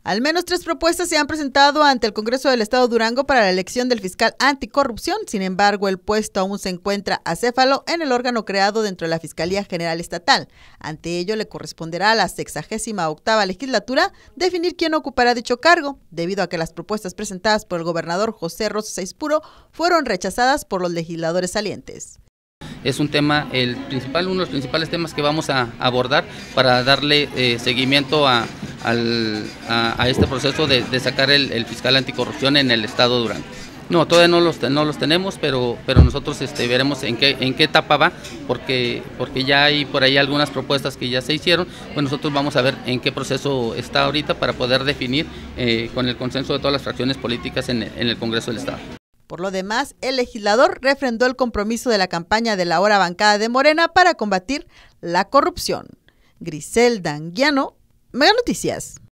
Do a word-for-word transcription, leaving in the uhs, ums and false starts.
Al menos tres propuestas se han presentado ante el Congreso del Estado de Durango para la elección del fiscal anticorrupción. Sin embargo, el puesto aún se encuentra acéfalo en el órgano creado dentro de la Fiscalía General Estatal. Ante ello, le corresponderá a la sexagésima octava legislatura definir quién ocupará dicho cargo, debido a que las propuestas presentadas por el gobernador José Rosa Saizpuro fueron rechazadas por los legisladores salientes. Es un tema, el principal, uno de los principales temas que vamos a abordar para darle eh, seguimiento a, al, a, a este proceso de, de sacar el, el fiscal anticorrupción en el estado de Durango. No, todavía no los, no los tenemos, pero, pero nosotros este, veremos en qué, en qué etapa va, porque, porque ya hay por ahí algunas propuestas que ya se hicieron, pues nosotros vamos a ver en qué proceso está ahorita para poder definir eh, con el consenso de todas las fracciones políticas en, en el Congreso del Estado. Por lo demás, el legislador refrendó el compromiso de la campaña de la ahora bancada de Morena para combatir la corrupción. Griselda Anguiano, Mega Noticias.